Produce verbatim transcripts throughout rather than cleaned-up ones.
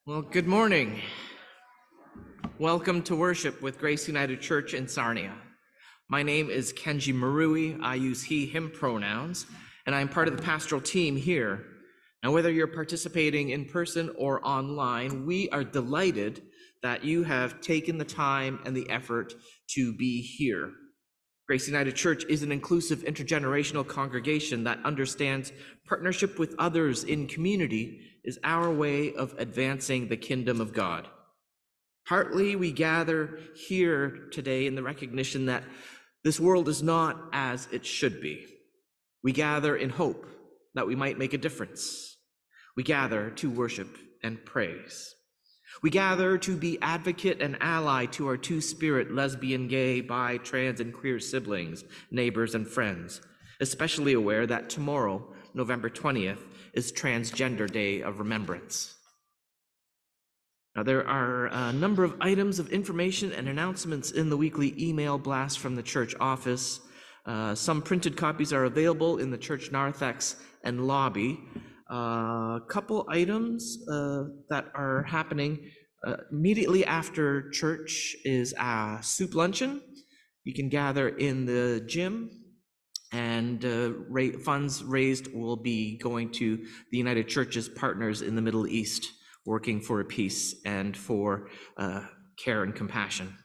Well, good morning. Welcome to worship with Grace United Church in Sarnia. My name is Kenji Marui. I use he, him pronouns, and I'm part of the pastoral team here. Now, whether you're participating in person or online, we are delighted that you have taken the time and the effort to be here. Grace United Church is an inclusive intergenerational congregation that understands partnership with others in community is our way of advancing the kingdom of God. Partly, we gather here today in the recognition that this world is not as it should be. We gather in hope that we might make a difference. We gather to worship and praise. We gather to be advocate and ally to our two-spirit, lesbian, gay, bi, trans, and queer siblings, neighbors, and friends, especially aware that tomorrow, November twentieth, is Transgender Day of Remembrance. Now, there are a number of items of information and announcements in the weekly email blast from the church office. Uh, some printed copies are available in the church narthex and lobby. A uh, couple items uh, that are happening uh, immediately after church is a soup luncheon. You can gather in the gym, and uh, ra funds raised will be going to the United Church's partners in the Middle East, working for peace and for uh, care and compassion.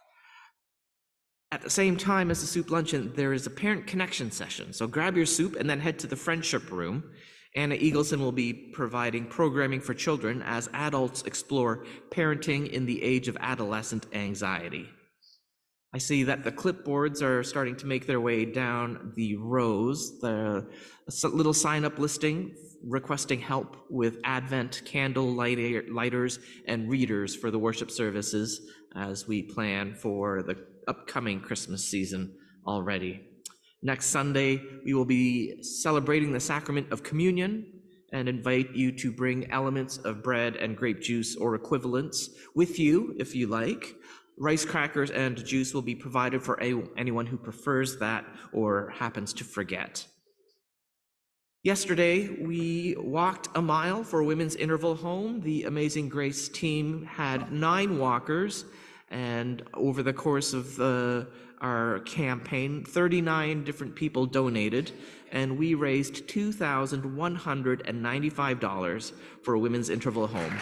At the same time as the soup luncheon, there is a parent connection session. So grab your soup and then head to the friendship room. Anna Eagleson will be providing programming for children as adults explore parenting in the age of adolescent anxiety. I see that the clipboards are starting to make their way down the rows. The little sign-up listing requesting help with Advent candle lighters and readers for the worship services as we plan for the upcoming Christmas season already. Next Sunday, we will be celebrating the sacrament of communion and invite you to bring elements of bread and grape juice or equivalents with you if you like. Rice crackers and juice will be provided for anyone who prefers that or happens to forget. Yesterday, we walked a mile for Women's Interval Home. The Amazing Grace team had nine walkers, and over the course of the, our campaign, thirty-nine different people donated, and we raised two thousand one hundred ninety-five dollars for a Women's Interval Home.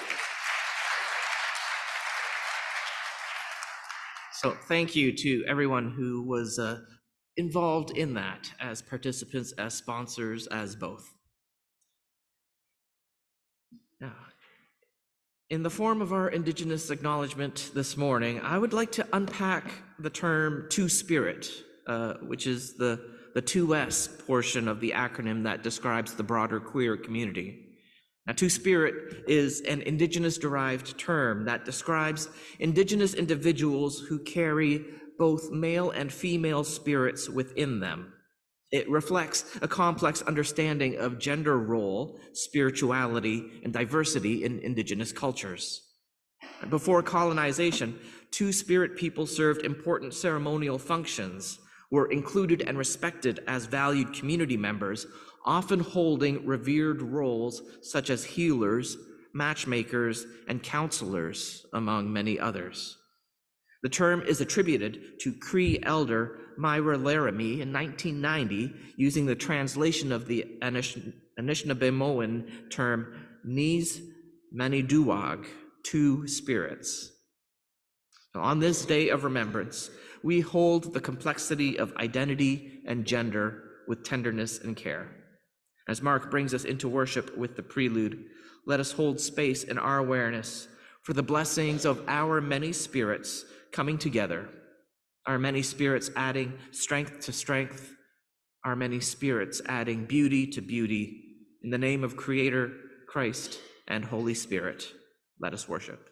So thank you to everyone who was uh, involved in that, as participants, as sponsors, as both. Now, in the form of our Indigenous acknowledgement this morning, I would like to unpack the term Two-Spirit, uh, which is the, the two S portion of the acronym that describes the broader queer community. Now, Two-Spirit is an Indigenous-derived term that describes Indigenous individuals who carry both male and female spirits within them. It reflects a complex understanding of gender role, spirituality, and diversity in Indigenous cultures. Before colonization, Two-Spirit people served important ceremonial functions, were included and respected as valued community members, often holding revered roles such as healers, matchmakers, and counselors, among many others. The term is attributed to Cree elder Myra Laramie in nineteen ninety, using the translation of the Anishinaabemowin term Nis Maniduwag, two spirits. On this day of remembrance, we hold the complexity of identity and gender with tenderness and care. As Mark brings us into worship with the prelude, let us hold space in our awareness for the blessings of our many spirits coming together, our many spirits adding strength to strength, our many spirits adding beauty to beauty. In the name of Creator, Christ, and Holy Spirit, let us worship.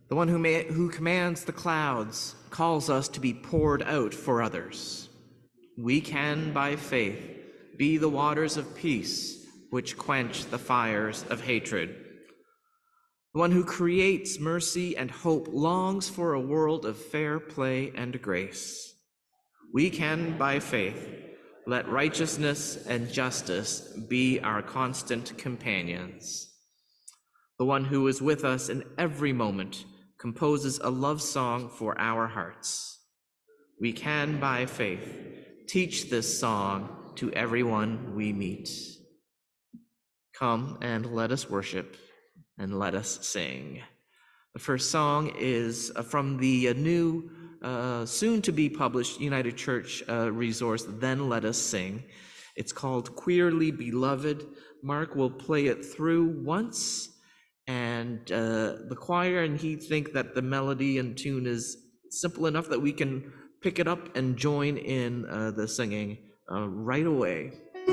the one who, may, who commands the clouds, calls us to be poured out for others. We can, by faith, be the waters of peace which quench the fires of hatred. The one who creates mercy and hope longs for a world of fair play and grace. We can, by faith, let righteousness and justice be our constant companions. The one who is with us in every moment composes a love song for our hearts. We can, by faith, teach this song to everyone we meet. Come and let us worship and let us sing. The first song is from the new, uh, soon-to-be published United Church uh, resource, Then Let Us Sing. It's called Queerly Beloved. Mark will play it through once, and uh, the choir and he think that the melody and tune is simple enough that we can pick it up and join in uh, the singing uh, right away.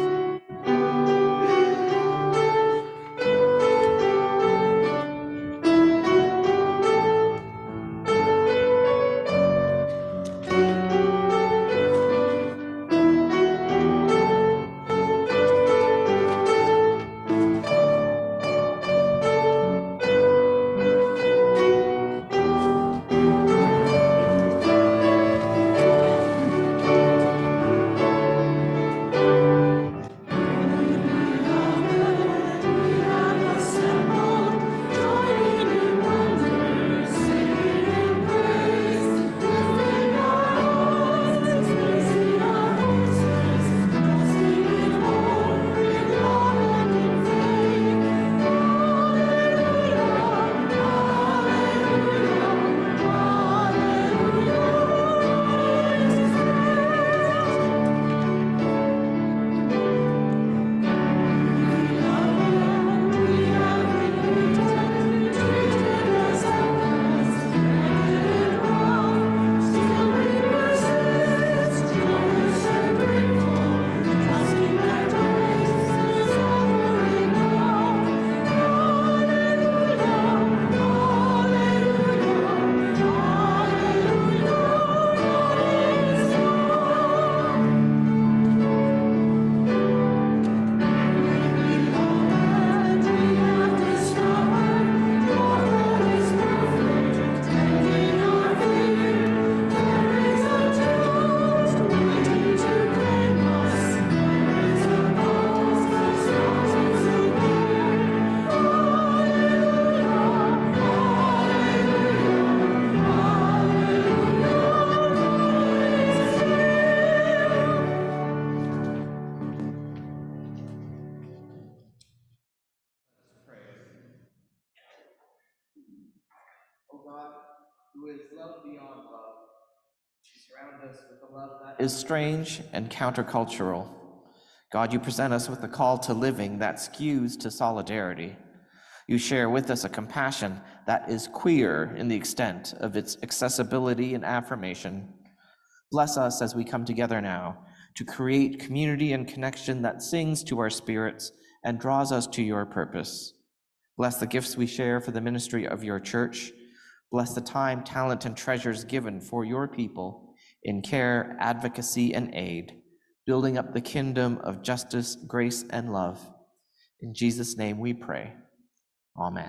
Is strange and countercultural. God, you present us with a call to living that skews to solidarity. You share with us a compassion that is queer in the extent of its accessibility and affirmation. Bless us as we come together now to create community and connection that sings to our spirits and draws us to your purpose. Bless the gifts we share for the ministry of your church. Bless the time, talent, and treasures given for your people in care, advocacy, and aid, building up the kingdom of justice, grace, and love. In Jesus' name we pray. Amen.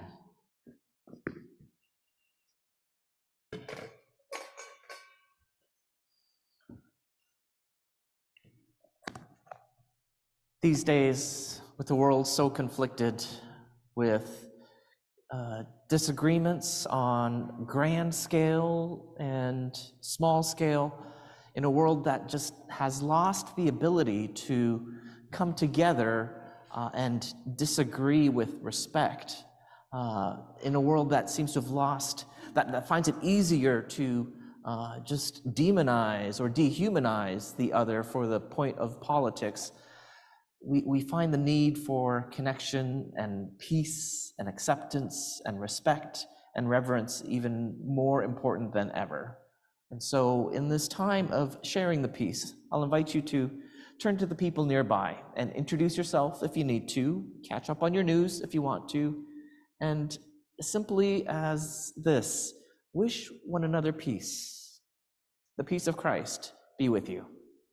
These days, with the world so conflicted with uh, disagreements on grand scale and small scale, in a world that just has lost the ability to come together uh, and disagree with respect, uh, in a world that seems to have lost, that, that finds it easier to uh, just demonize or dehumanize the other for the point of politics, we, we find the need for connection and peace and acceptance and respect and reverence even more important than ever. And so in this time of sharing the peace, I'll invite you to turn to the people nearby and introduce yourself if you need to, catch up on your news if you want to, and simply as this, wish one another peace. The peace of Christ be with you.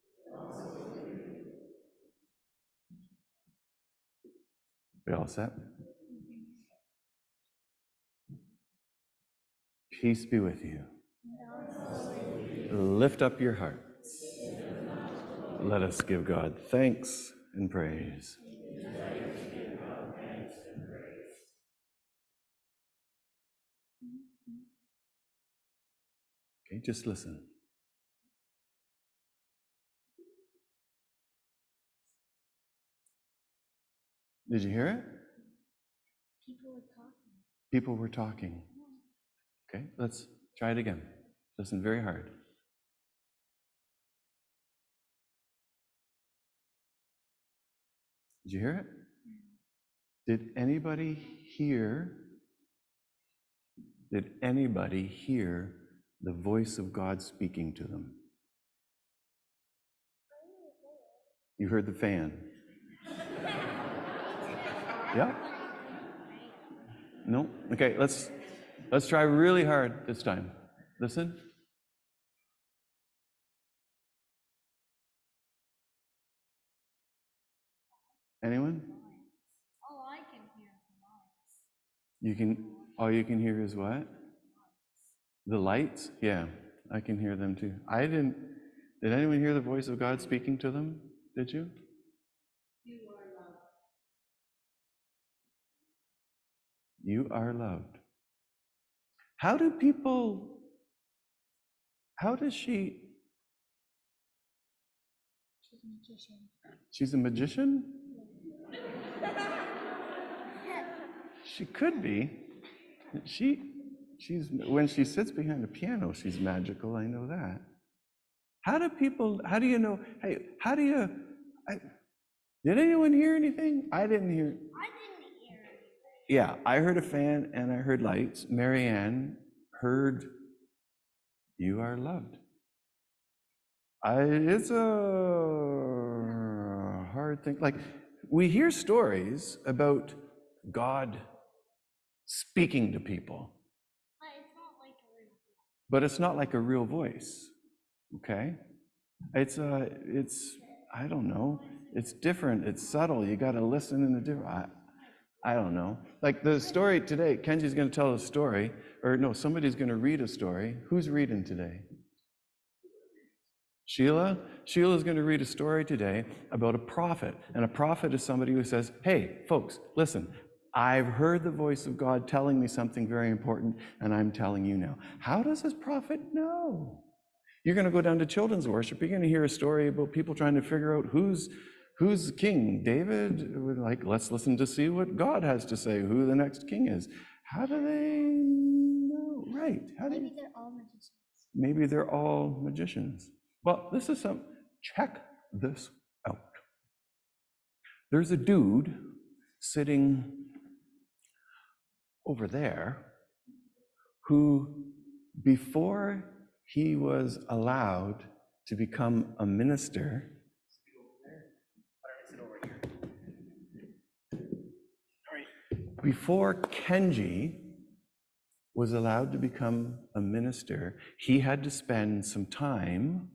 We all set? Peace be with you. Lift up your hearts. Let us give God thanks and praise. Okay, just listen. Did you hear it? People were talking. People were talking. Okay, let's try it again. Listen very hard. Did you hear it? Did anybody hear? Did anybody hear the voice of God speaking to them? You heard the fan. Yeah? No? Okay, let's let's try really hard this time. Listen. Anyone? All I can hear is noise. You can, all you can hear is what? The lights? Yeah, I can hear them too. I didn't, did anyone hear the voice of God speaking to them? Did you? You are loved. You are loved. How do people, how does she? She's a magician. She's a magician? She could be. She, she's, when she sits behind a piano, she's magical, I know that. How do people, how do you know, hey, how do you, I, did anyone hear anything? I didn't hear. I didn't hear anything. Yeah, I heard a fan and I heard lights. Marianne heard, you are loved. I, it's a hard thing. Like, we hear stories about God speaking to people, But it's not like a real voice. but it's not like a real voice, okay? It's, uh, it's, I don't know, it's different, it's subtle, you gotta listen in a different, I, I don't know. Like the story today, Kenji's gonna tell a story, or no, somebody's gonna read a story. Who's reading today? Sheila? Sheila's going to read a story today about a prophet. And a prophet is somebody who says, hey, folks, listen, I've heard the voice of God telling me something very important, and I'm telling you now. How does this prophet know? You're going to go down to children's worship. You're going to hear a story about people trying to figure out who's who's king. David, we're like, let's listen to see what God has to say, who the next king is. How do they know? Right. How do Maybe you... they're all magicians. Maybe they're all magicians. Well, this is some, check this out. There's a dude sitting over there who, before he was allowed to become a minister, before Kenji was allowed to become a minister, he had to spend some time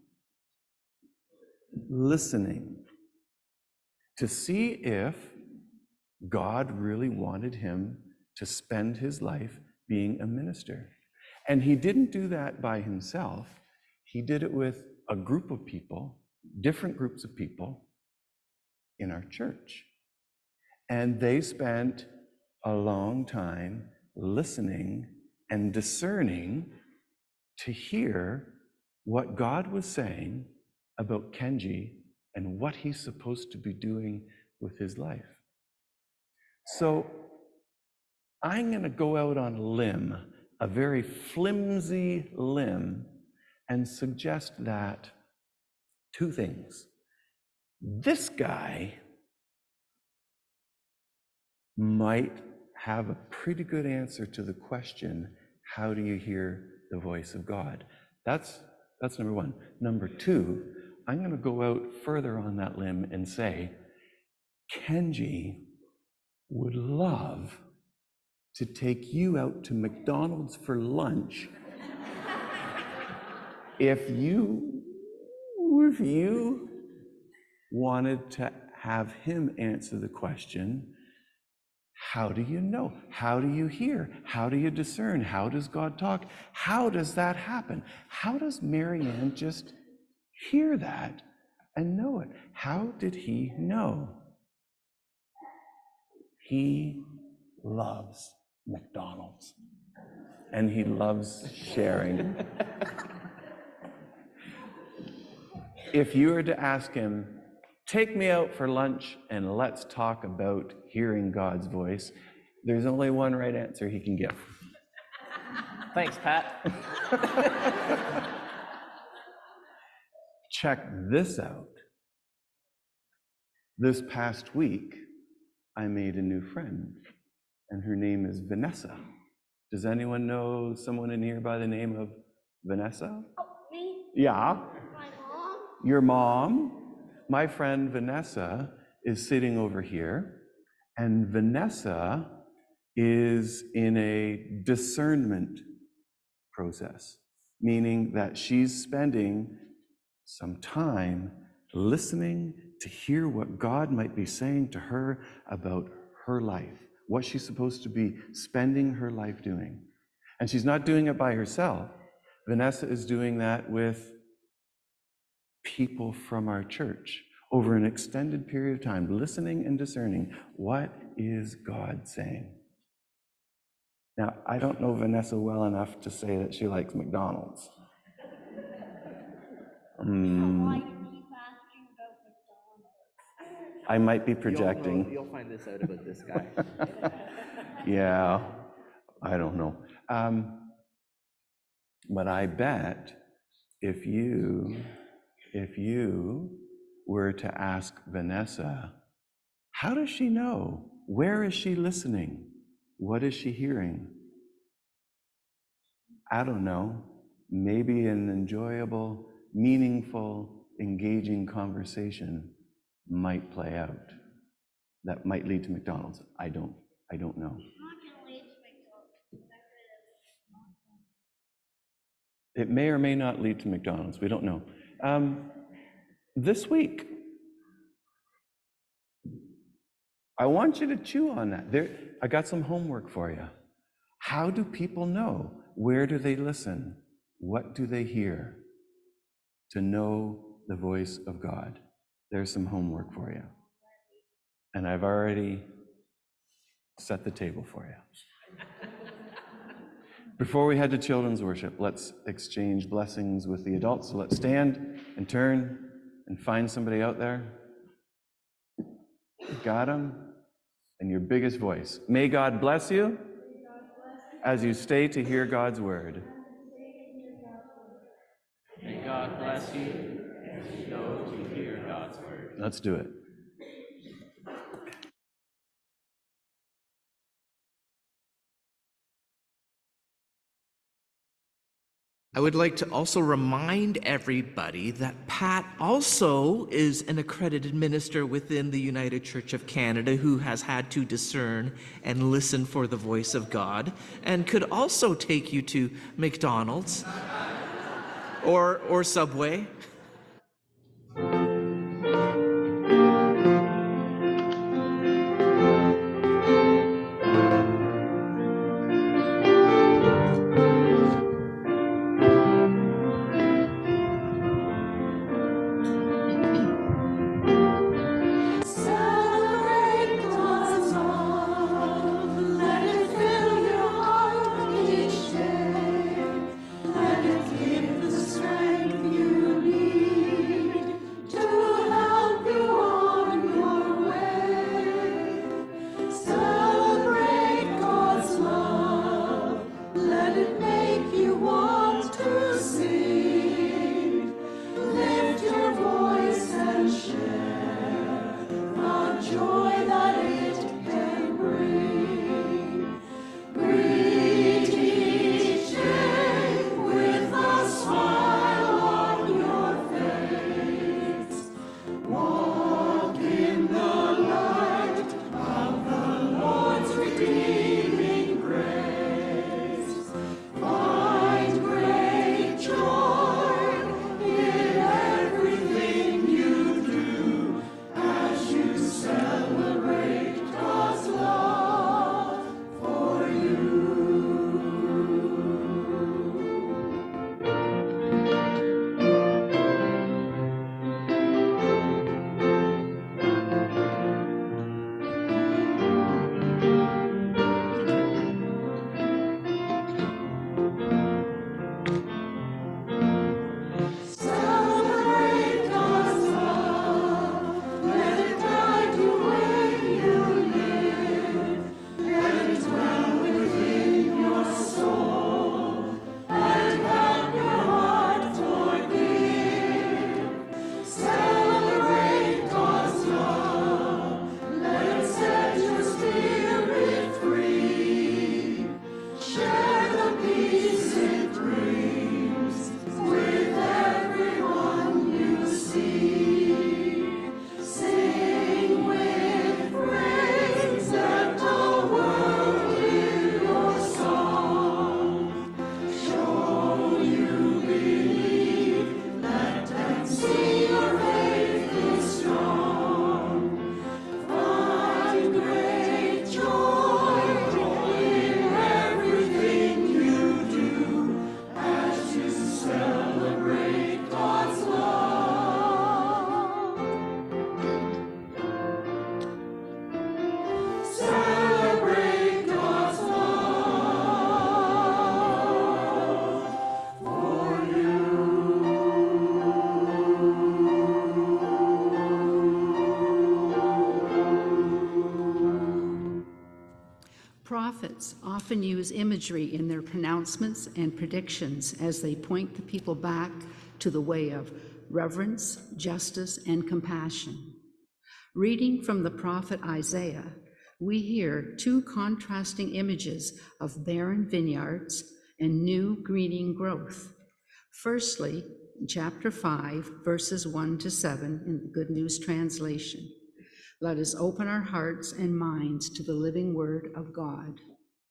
listening to see if God really wanted him to spend his life being a minister. And he didn't do that by himself. He did it with a group of people, different groups of people in our church. And they spent a long time listening and discerning to hear what God was saying about Kenji and what he's supposed to be doing with his life. So I'm going to go out on a limb, a very flimsy limb, and suggest that two things. This guy might have a pretty good answer to the question, how do you hear the voice of God? That's, that's number one. Number two, I'm going to go out further on that limb and say, Kenji would love to take you out to McDonald's for lunch If you, if you wanted to have him answer the question, how do you know? How do you hear? How do you discern? How does God talk? How does that happen? How does Marianne just hear that and know it? How did he know? He loves McDonald's, and he loves sharing. If you were to ask him, take me out for lunch and let's talk about hearing God's voice, there's only one right answer he can give. Thanks, Pat. Check this out. This past week, I made a new friend, and her name is Vanessa. Does anyone know someone in here by the name of Vanessa? Oh, me? Yeah. My mom? Your mom? My friend Vanessa is sitting over here, and Vanessa is in a discernment process, meaning that she's spending some time listening to hear what God might be saying to her about her life, what she's supposed to be spending her life doing. And she's not doing it by herself. Vanessa is doing that with people from our church over an extended period of time, listening and discerning, what is God saying? Now, I don't know Vanessa well enough to say that she likes McDonald's. Mm, Why do you keep asking about McDonald's? I might be You'll, projecting. know- you'll find this out about this guy. Yeah, I don't know. Um, but I bet if you, if you were to ask Vanessa, how does she know? Where is she listening? What is she hearing? I don't know. Maybe an enjoyable, meaningful, engaging conversation might play out. That might lead to McDonald's. I don't, I don't know. Not gonna lead to McDonald's. It may or may not lead to McDonald's. We don't know. Um, this week, I want you to chew on that. There, I got some homework for you. How do people know? Where do they listen? What do they hear to know the voice of God? There's some homework for you. And I've already set the table for you. Before we head to children's worship, let's exchange blessings with the adults. So let's stand and turn and find somebody out there. Got them? And your biggest voice. May God bless you as you stay to hear God's word. May God bless you as you know to hear God's word. Let's do it. I would like to also remind everybody that Pat also is an accredited minister within the United Church of Canada who has had to discern and listen for the voice of God and could also take you to McDonald's or, or Subway. Let it give the strength you need. Prophets often use imagery in their pronouncements and predictions as they point the people back to the way of reverence, justice, and compassion. Reading from the prophet Isaiah, we hear two contrasting images of barren vineyards and new greening growth. Firstly, in chapter five, verses one to seven in the Good News Translation. Let us open our hearts and minds to the living word of God.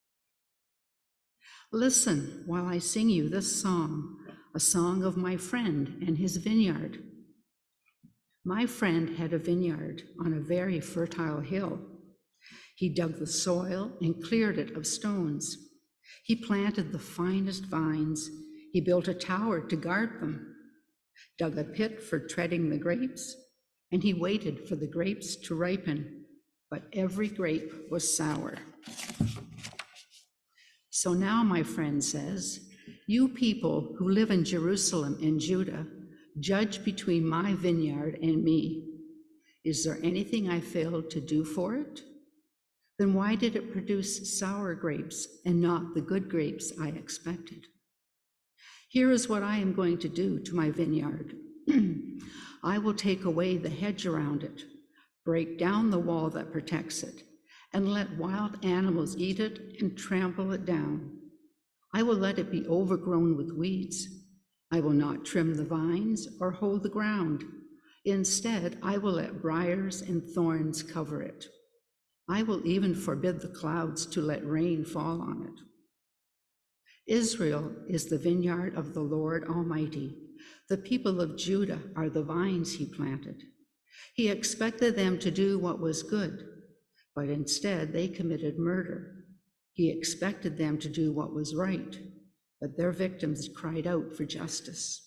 Listen while I sing you this song, a song of my friend and his vineyard. My friend had a vineyard on a very fertile hill. He dug the soil and cleared it of stones. He planted the finest vines. He built a tower to guard them, dug a pit for treading the grapes, and he waited for the grapes to ripen, but every grape was sour. So now, my friend says, you people who live in Jerusalem and Judah, judge between my vineyard and me. Is there anything I failed to do for it? Then why did it produce sour grapes and not the good grapes I expected? Here is what I am going to do to my vineyard. I will take away the hedge around it, break down the wall that protects it, and let wild animals eat it and trample it down. I will let it be overgrown with weeds. I will not trim the vines or hoe the ground. Instead, I will let briars and thorns cover it. I will even forbid the clouds to let rain fall on it. Israel is the vineyard of the Lord Almighty. The people of Judah are the vines he planted. He expected them to do what was good, but instead they committed murder. He expected them to do what was right, but their victims cried out for justice.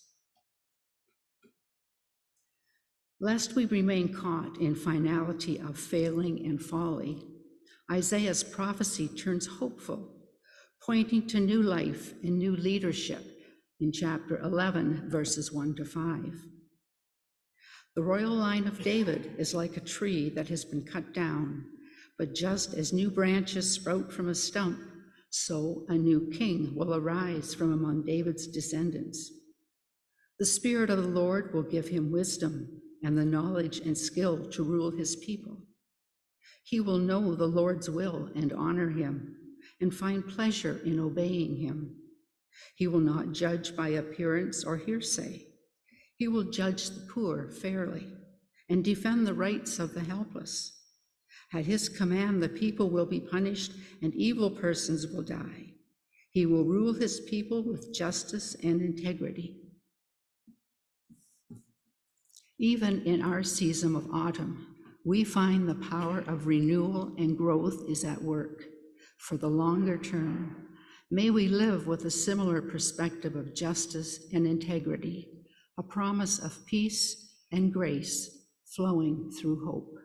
Lest we remain caught in finality of failing and folly, Isaiah's prophecy turns hopeful, pointing to new life and new leadership in chapter eleven, verses one to five. The royal line of David is like a tree that has been cut down, but just as new branches sprout from a stump, so a new king will arise from among David's descendants. The Spirit of the Lord will give him wisdom and the knowledge and skill to rule his people. He will know the Lord's will and honor him, and find pleasure in obeying him. He will not judge by appearance or hearsay. He will judge the poor fairly and defend the rights of the helpless. At his command, the people will be punished and evil persons will die. He will rule his people with justice and integrity. Even in our season of autumn, we find the power of renewal and growth is at work. For the longer term, may we live with a similar perspective of justice and integrity, a promise of peace and grace flowing through hope.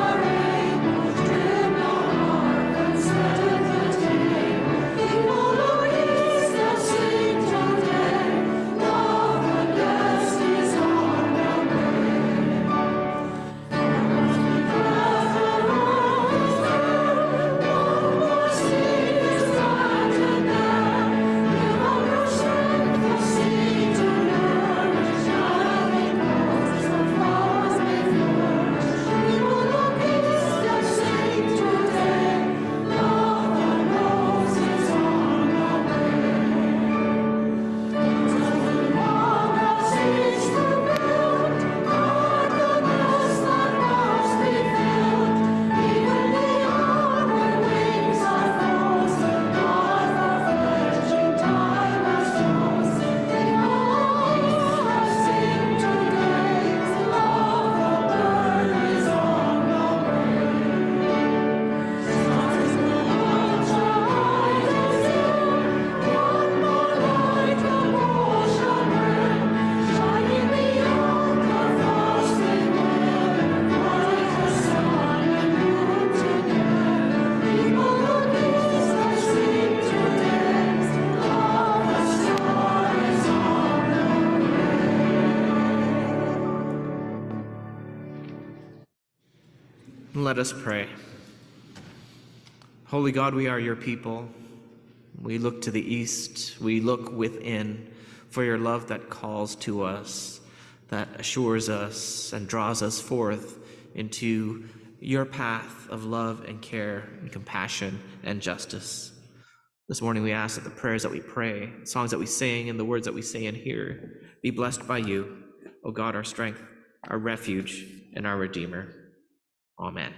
He will Let us pray. Holy God, we are your people. We look to the east, we look within for your love that calls to us, that assures us and draws us forth into your path of love and care and compassion and justice. This morning we ask that the prayers that we pray, songs that we sing, and the words that we say and hear be blessed by you, O God, our strength, our refuge, and our Redeemer. Amen.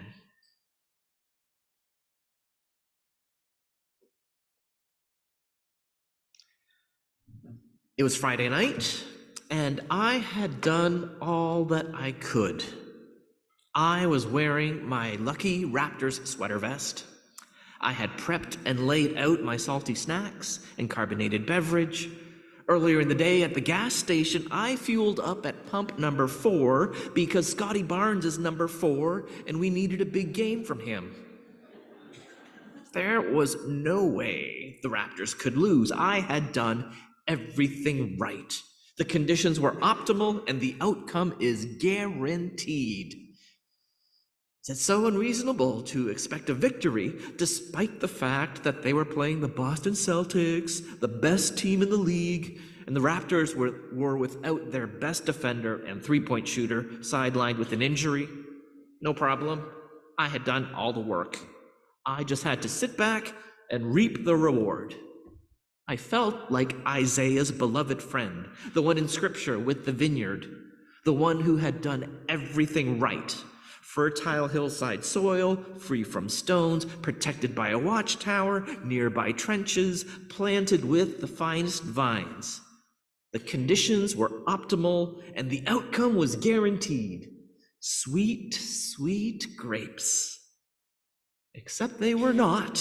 It was Friday night, and I had done all that I could. I was wearing my lucky Raptors sweater vest. I had prepped and laid out my salty snacks and carbonated beverage. Earlier in the day at the gas station, I fueled up at pump number four because Scotty Barnes is number four and we needed a big game from him. There was no way the Raptors could lose. I had done everything right. The conditions were optimal and the outcome is guaranteed. Is it so unreasonable to expect a victory despite the fact that they were playing the Boston Celtics, the best team in the league, and the Raptors were, were without their best defender and three-point shooter, sidelined with an injury? No problem. I had done all the work. I just had to sit back and reap the reward. I felt like Isaiah's beloved friend, the one in Scripture with the vineyard, the one who had done everything right. Fertile hillside soil, free from stones, protected by a watchtower, nearby trenches, planted with the finest vines. The conditions were optimal, and the outcome was guaranteed. Sweet, sweet grapes. Except they were not.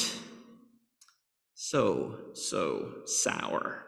So, so sour.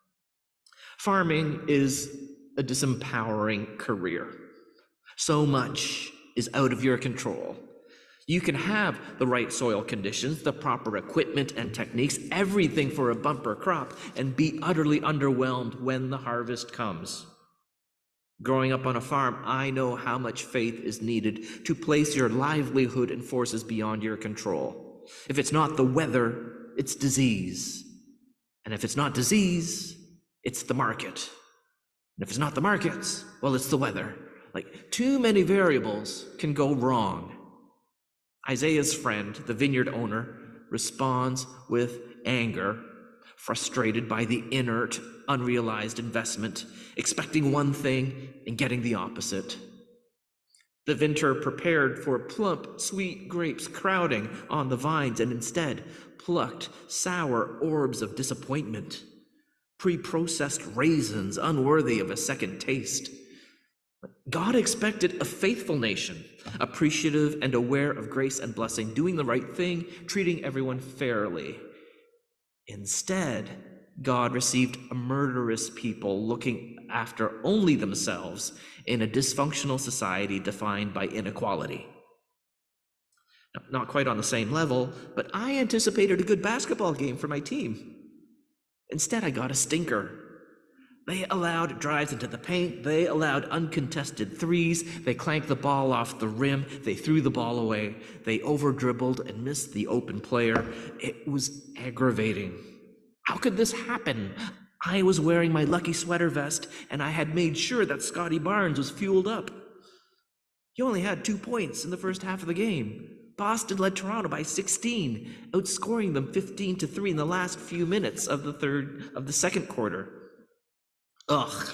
Farming is a disempowering career. So much is out of your control. You can have the right soil conditions, the proper equipment and techniques, everything for a bumper crop, and be utterly underwhelmed when the harvest comes. Growing up on a farm, I know how much faith is needed to place your livelihood and forces beyond your control. If it's not the weather, it's disease. And if it's not disease, it's the market. And if it's not the markets, well, it's the weather. Like, too many variables can go wrong. Isaiah's friend, the vineyard owner, responds with anger, frustrated by the inert, unrealized investment, expecting one thing and getting the opposite. The vinter prepared for plump, sweet grapes crowding on the vines and instead plucked sour orbs of disappointment, pre-processed raisins unworthy of a second taste. God expected a faithful nation, appreciative and aware of grace and blessing, doing the right thing, treating everyone fairly. Instead, God received a murderous people looking after only themselves in a dysfunctional society defined by inequality. Not quite on the same level, but I anticipated a good basketball game for my team. Instead, I got a stinker. They allowed drives into the paint, they allowed uncontested threes, they clanked the ball off the rim, they threw the ball away, they over-dribbled and missed the open player. It was aggravating. How could this happen? I was wearing my lucky sweater vest, and I had made sure that Scotty Barnes was fueled up. He only had two points in the first half of the game. Boston led Toronto by sixteen, outscoring them fifteen to three in the last few minutes of the third of the second quarter. Ugh.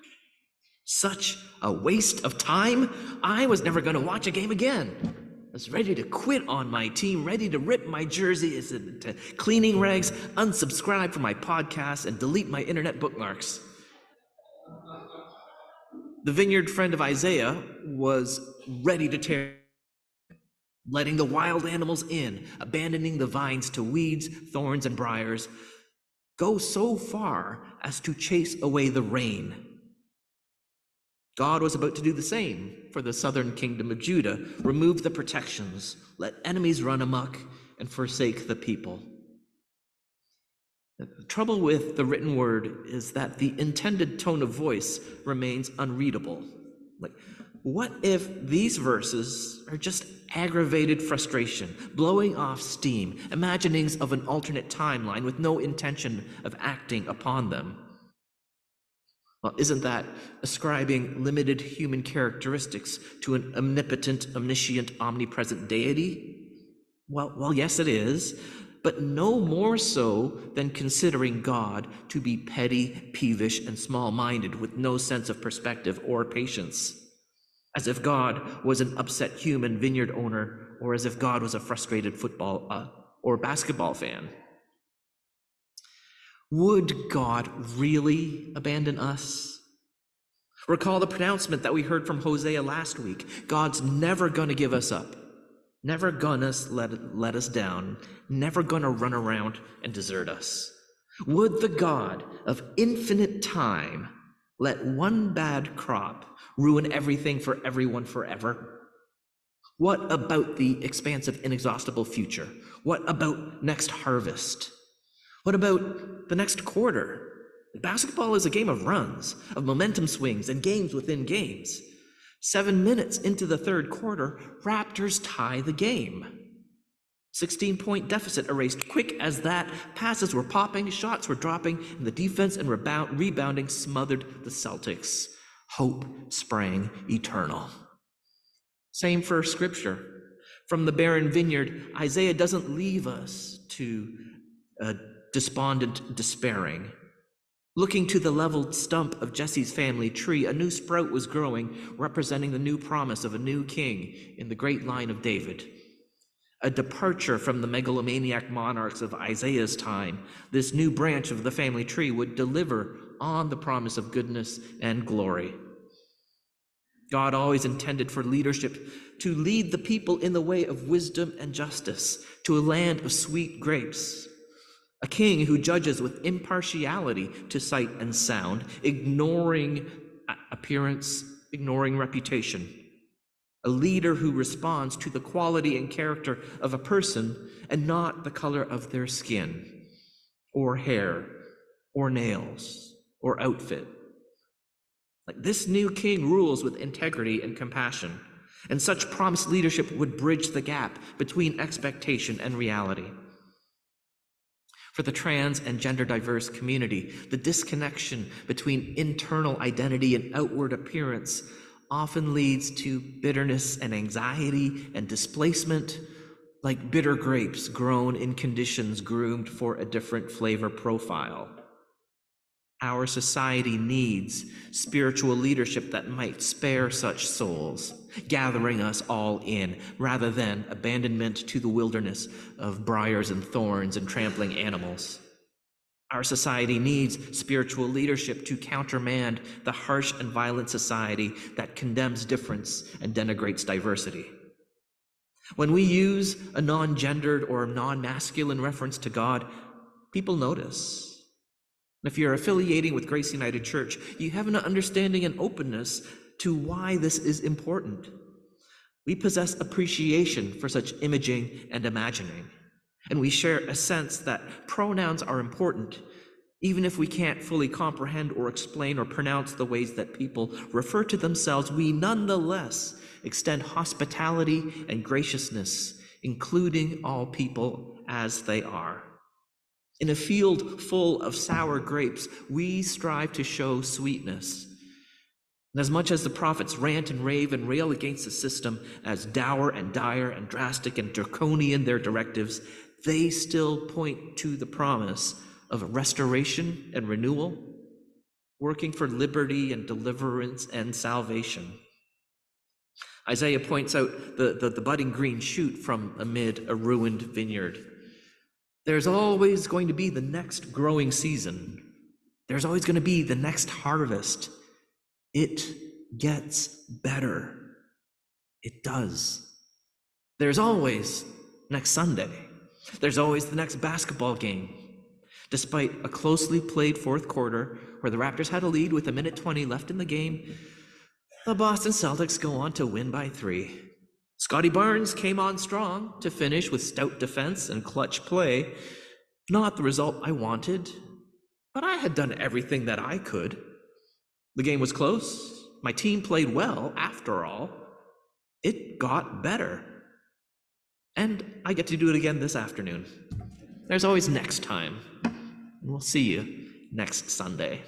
Such a waste of time. I was never going to watch a game again. I was ready to quit on my team, ready to rip my jersey into cleaning rags, unsubscribe from my podcast, and delete my internet bookmarks. The vineyard friend of Isaiah was ready to tear, letting the wild animals in, abandoning the vines to weeds, thorns, and briars, go so far as to chase away the rain. God was about to do the same for the southern kingdom of Judah, remove the protections, let enemies run amok, and forsake the people. The trouble with the written word is that the intended tone of voice remains unreadable. Like, What if these verses are just aggravated frustration, blowing off steam, imaginings of an alternate timeline with no intention of acting upon them? Well, isn't that ascribing limited human characteristics to an omnipotent, omniscient, omnipresent deity? Well, well, yes, it is, but no more so than considering God to be petty, peevish, and small-minded with no sense of perspective or patience. As if God was an upset human vineyard owner, or as if God was a frustrated football uh, or basketball fan. Would God really abandon us? Recall the pronouncement that we heard from Hosea last week. God's never gonna give us up, never gonna let, let us down, never gonna run around and desert us. Would the God of infinite time let one bad crop ruin everything for everyone forever? What about the expansive, inexhaustible future? What about next harvest? What about the next quarter? Basketball is a game of runs, of momentum swings, and games within games. Seven minutes into the third quarter, Raptors tie the game. sixteen-point deficit erased quick as that. Passes were popping, shots were dropping, and the defense and rebound, rebounding smothered the Celtics. Hope sprang eternal. Same for Scripture. From the barren vineyard, Isaiah doesn't leave us to uh, despondent despairing. Looking to the leveled stump of Jesse's family tree, a new sprout was growing, representing the new promise of a new king in the great line of David. A departure from the megalomaniac monarchs of Isaiah's time, this new branch of the family tree would deliver on the promise of goodness and glory. God always intended for leadership to lead the people in the way of wisdom and justice, to a land of sweet grapes. A king who judges with impartiality to sight and sound, ignoring appearance, ignoring reputation. A leader who responds to the quality and character of a person and not the color of their skin, or hair, or nails, or outfit. Like this new king rules with integrity and compassion, and such promised leadership would bridge the gap between expectation and reality. For the trans and gender diverse community, the disconnection between internal identity and outward appearance often leads to bitterness and anxiety and displacement, like bitter grapes grown in conditions groomed for a different flavor profile. Our society needs spiritual leadership that might spare such souls, gathering us all in, rather than abandonment to the wilderness of briars and thorns and trampling animals. Our society needs spiritual leadership to countermand the harsh and violent society that condemns difference and denigrates diversity. When we use a non-gendered or non-masculine reference to God, people notice. If you're affiliating with Grace United Church, you have an understanding and openness to why this is important. We possess appreciation for such imaging and imagining, and we share a sense that pronouns are important, even if we can't fully comprehend or explain or pronounce the ways that people refer to themselves. We nonetheless extend hospitality and graciousness, including all people as they are. In a field full of sour grapes, we strive to show sweetness. And as much as the prophets rant and rave and rail against the system as dour and dire and drastic and draconian their directives, they still point to the promise of restoration and renewal, working for liberty and deliverance and salvation. Isaiah points out the, the, the budding green shoot from amid a ruined vineyard. There's always going to be the next growing season. There's always going to be the next harvest. It gets better. It does. There's always next Sunday. There's always the next basketball game. Despite a closely played fourth quarter where the Raptors had a lead with a minute twenty left in the game, the Boston Celtics go on to win by three. Scotty Barnes came on strong to finish with stout defense and clutch play. Not the result I wanted, but I had done everything that I could. The game was close. My team played well, after all. It got better. And I get to do it again this afternoon. There's always next time. We'll see you next Sunday.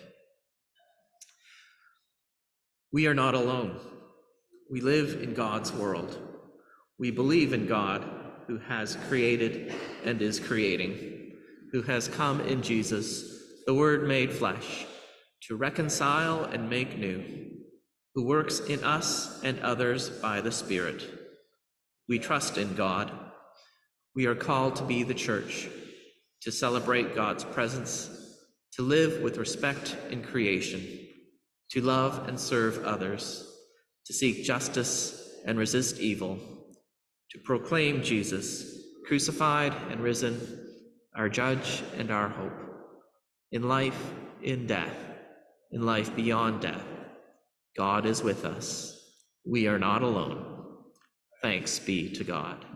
We are not alone. We live in God's world. We believe in God, who has created and is creating, who has come in Jesus, the Word made flesh, to reconcile and make new, who works in us and others by the Spirit. We trust in God. We are called to be the church, to celebrate God's presence, to live with respect in creation, to love and serve others, to seek justice and resist evil, to proclaim Jesus, crucified and risen, our judge and our hope, in life, in death, in life beyond death. God is with us. We are not alone. Thanks be to God.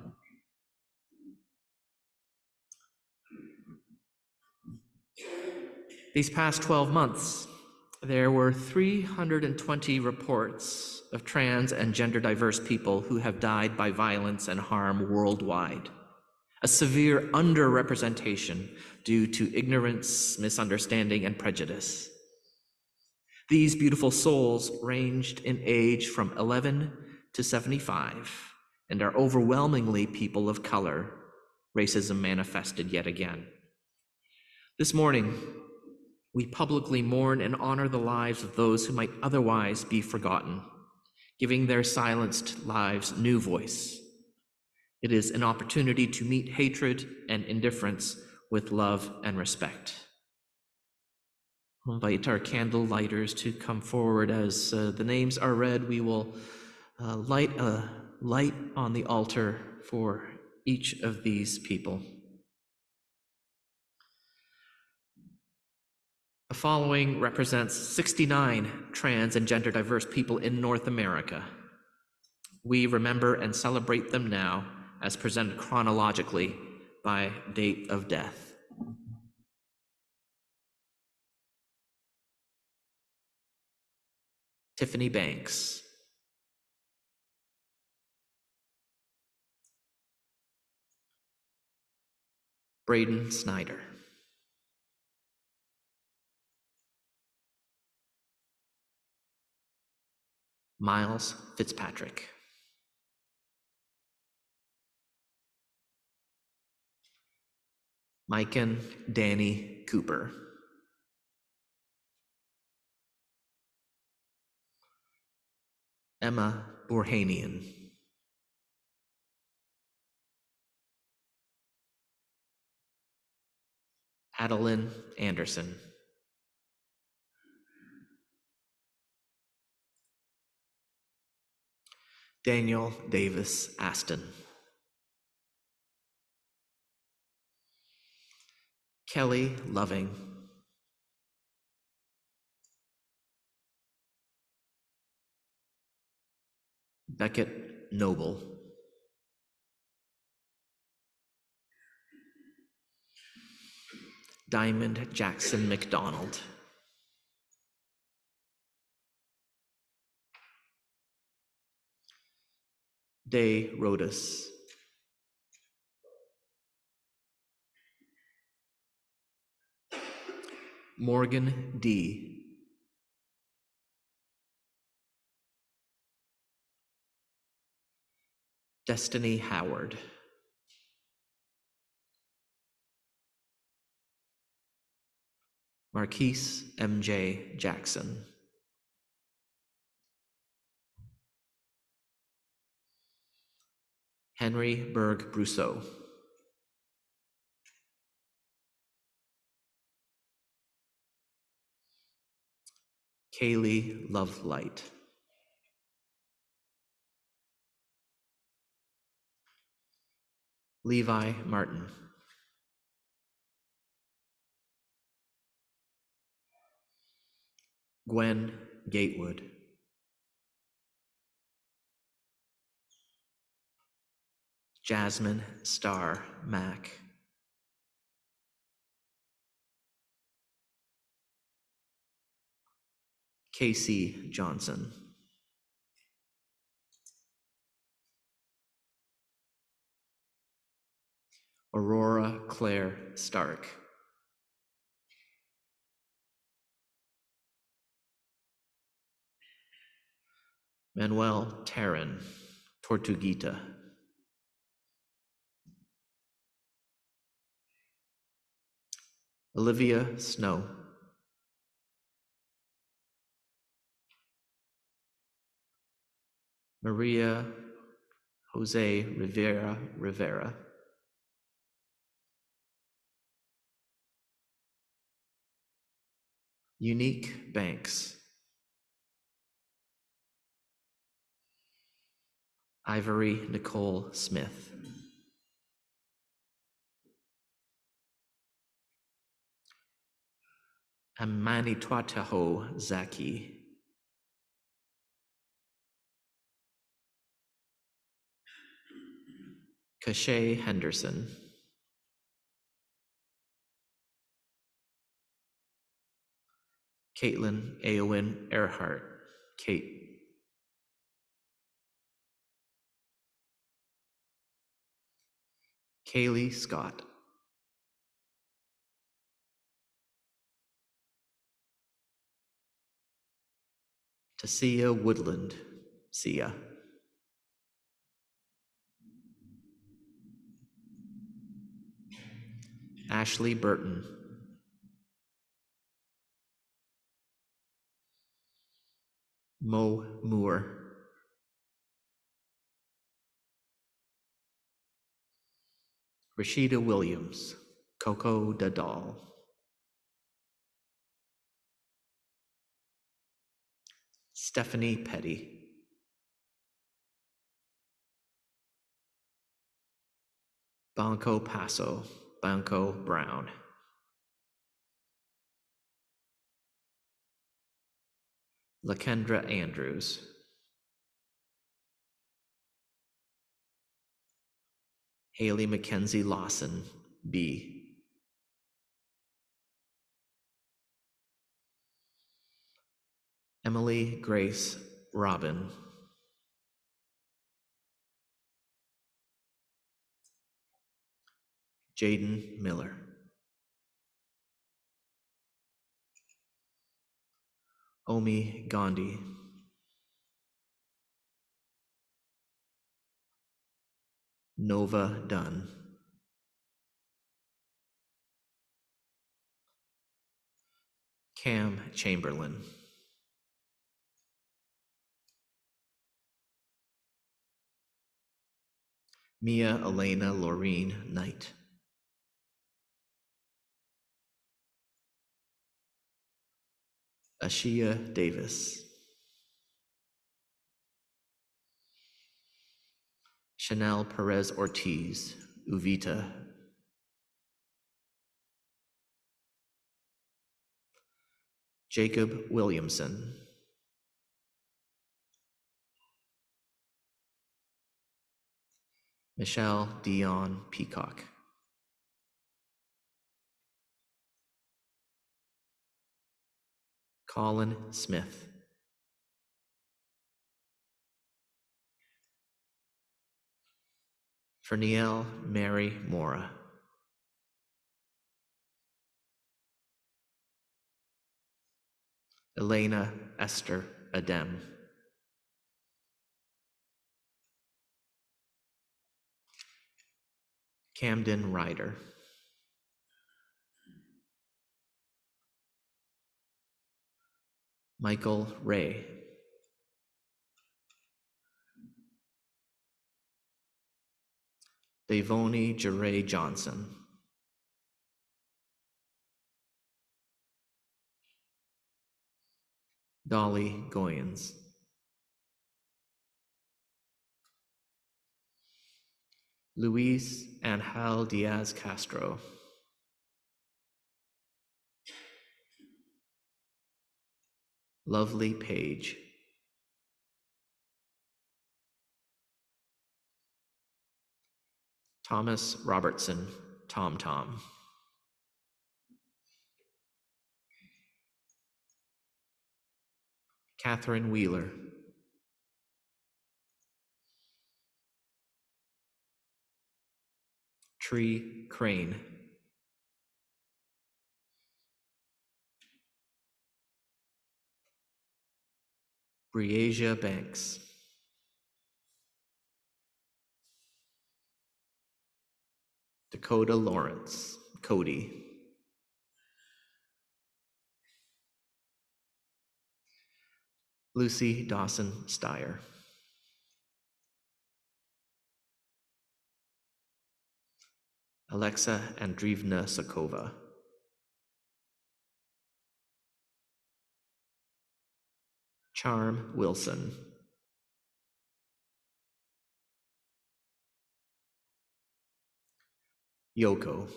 These past twelve months, there were three hundred twenty reports of trans and gender diverse people who have died by violence and harm worldwide, a severe underrepresentation due to ignorance, misunderstanding, and prejudice. These beautiful souls ranged in age from eleven to seventy-five and are overwhelmingly people of color, racism manifested yet again. This morning, we publicly mourn and honor the lives of those who might otherwise be forgotten, giving their silenced lives new voice. It is an opportunity to meet hatred and indifference with love and respect. I'll invite our candle lighters to come forward. As uh, the names are read, we will uh, light a light on the altar for each of these people. The following represents sixty-nine trans and gender diverse people in North America. We remember and celebrate them now as presented chronologically by date of death. Tiffany Banks. Braden Snyder. Miles Fitzpatrick. Mikan Danny Cooper. Emma Borhanian. Adeline Anderson. Daniel Davis Aston. Kelly Loving. Beckett Noble. Diamond Jackson McDonald. Day Rodas. Morgan D. Destiny Howard. Marquise M J Jackson. Henry Berg Brousseau. Kaylee Lovelight. Levi Martin. Gwen Gatewood. Jasmine Starr Mack. Casey Johnson. Aurora Claire Stark, Manuel Terran Tortuguita, Olivia Snow, Maria Jose Rivera Rivera, Unique Banks, Ivory Nicole Smith, Amanituataho Zaki, Kashay Henderson, Caitlin Aowen Earhart, Kate, Kaylee Scott, Tasia Woodland, Sia, Ashley Burton, Mo Moore, Rashida Williams, Coco Dadal, Stephanie Petty, Banco Paso, Banco Brown, Lakendra Andrews, Haley Mackenzie Lawson, B, Emily Grace Robin, Jaden Miller, Omi Gandhi, Nova Dunn, Cam Chamberlain, Mia Elena Laureen Knight, Ashia Davis, Chanel Perez Ortiz, Uvita, Jacob Williamson, Michelle Dion Peacock, Colin Smith, Fernielle Mary Mora, Elena Esther Adem, Camden Ryder, Michael Ray, Devoni Jeray Johnson, Dolly Goyens, Luis Angel Diaz Castro, Lovely Page, Thomas Robertson, Tom Tom, Catherine Wheeler, Tree Crane, Breasia Banks, Dakota Lawrence, Cody, Lucy Dawson Steyer, Alexa Andreevna Sokova, Charm Wilson, Yoko,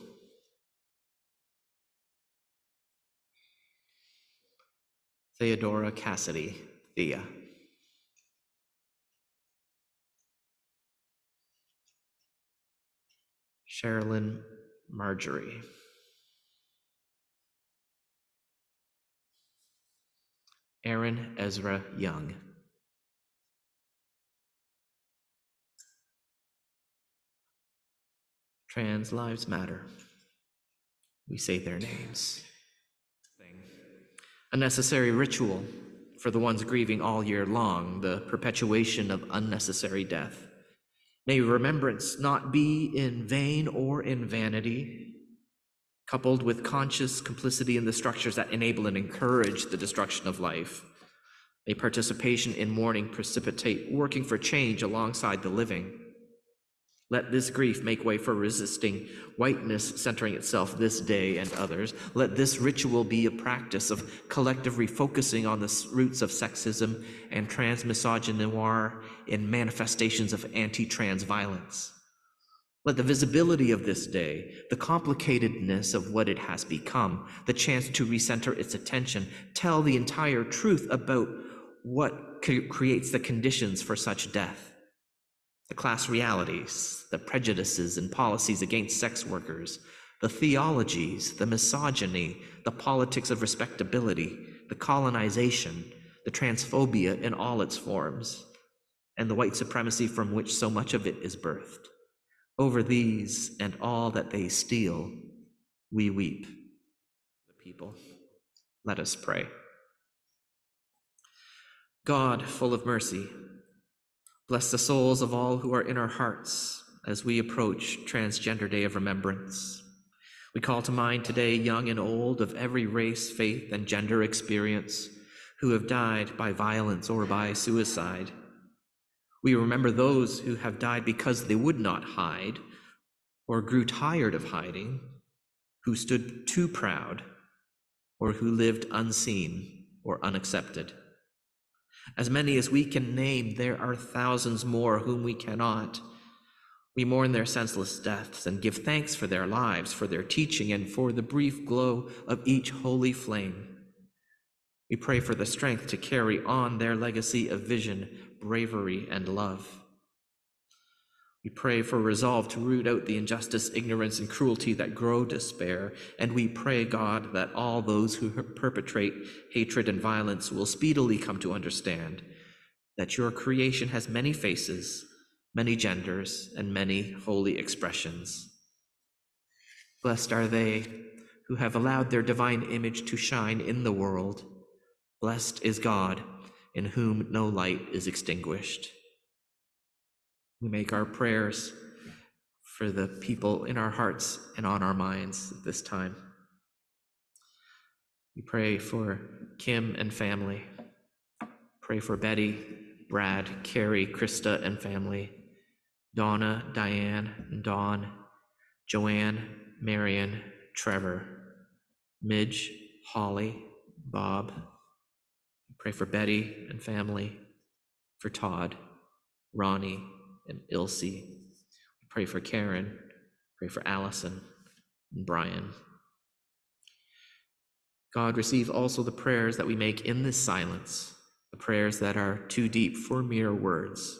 Theodora Cassidy, Thea, Sherilyn Marjorie, Aaron Ezra Young, Trans Lives Matter. We say their names. A necessary ritual for the ones grieving all year long, the perpetuation of unnecessary death. May remembrance not be in vain or in vanity, coupled with conscious complicity in the structures that enable and encourage the destruction of life. May participation in mourning precipitate working for change alongside the living. Let this grief make way for resisting whiteness centering itself this day and others. Let this ritual be a practice of collective refocusing on the roots of sexism and transmisogynoir in manifestations of anti-trans violence. Let the visibility of this day, the complicatedness of what it has become, the chance to recenter its attention, tell the entire truth about what creates the conditions for such death. The class realities, the prejudices and policies against sex workers, the theologies, the misogyny, the politics of respectability, the colonization, the transphobia in all its forms, and the white supremacy from which so much of it is birthed. Over these and all that they steal, we weep. The people, let us pray. God, full of mercy, bless the souls of all who are in our hearts as we approach Transgender Day of Remembrance. We call to mind today young and old of every race, faith, and gender experience who have died by violence or by suicide. We remember those who have died because they would not hide or grew tired of hiding, who stood too proud, or who lived unseen or unaccepted. As many as we can name, there are thousands more whom we cannot. We mourn their senseless deaths and give thanks for their lives, for their teaching, and for the brief glow of each holy flame. We pray for the strength to carry on their legacy of vision, bravery, and love. We pray for resolve to root out the injustice, ignorance, and cruelty that grow despair. And we pray, God, that all those who perpetrate hatred and violence will speedily come to understand that your creation has many faces, many genders, and many holy expressions. Blessed are they who have allowed their divine image to shine in the world. Blessed is God, in whom no light is extinguished. We make our prayers for the people in our hearts and on our minds at this time. We pray for Kim and family. Pray for Betty, Brad, Carrie, Krista and family, Donna, Diane, and Dawn, Joanne, Marion, Trevor, Midge, Holly, Bob. Pray for Betty and family, for Todd, Ronnie, and Ilse. Pray for Karen, pray for Allison and Brian. God, receive also the prayers that we make in this silence, the prayers that are too deep for mere words.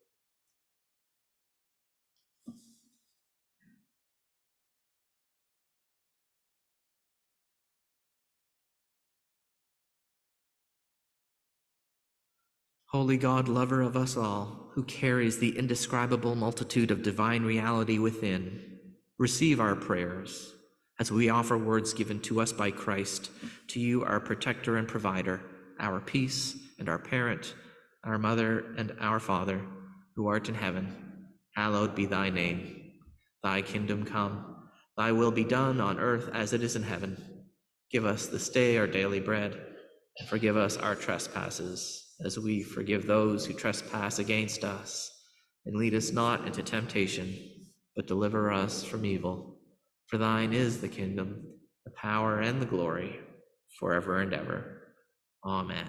Holy God, lover of us all, who carries the indescribable multitude of divine reality within, receive our prayers as we offer words given to us by Christ, to you, our protector and provider, our peace and our parent, our mother and our father, who art in heaven. Hallowed be thy name. Thy kingdom come, thy will be done on earth as it is in heaven. Give us this day our daily bread, and forgive us our trespasses, as we forgive those who trespass against us. And lead us not into temptation, but deliver us from evil. For thine is the kingdom, the power, and the glory, forever and ever. Amen.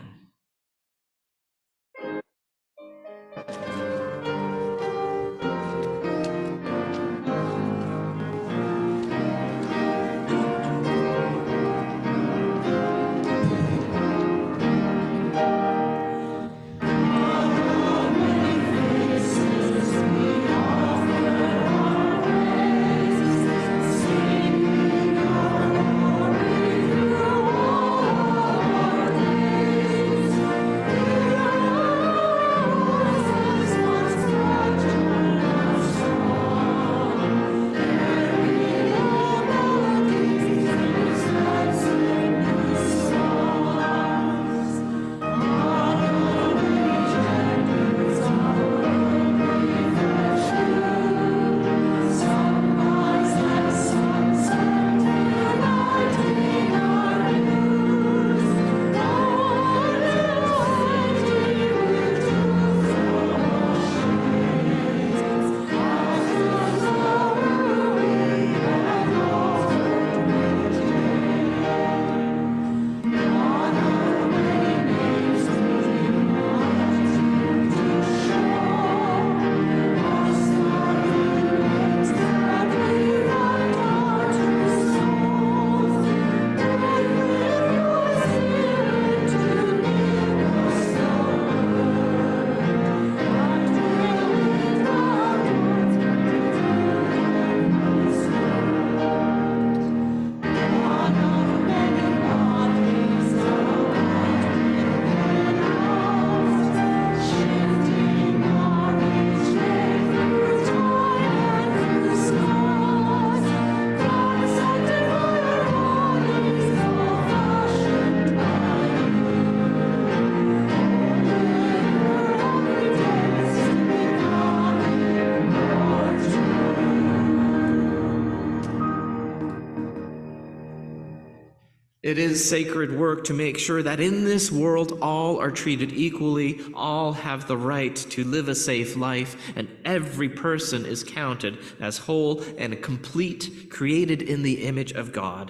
It is sacred work to make sure that in this world all are treated equally, all have the right to live a safe life, and every person is counted as whole and complete, created in the image of God.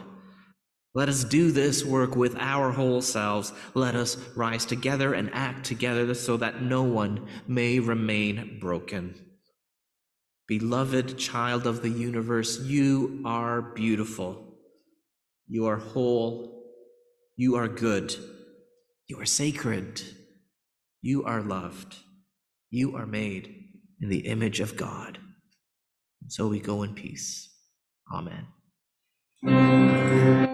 Let us do this work with our whole selves. Let us rise together and act together so that no one may remain broken. Beloved child of the universe, you are beautiful. You are whole. You are good. You are sacred. You are loved. You are made in the image of God. And so we go in peace. Amen.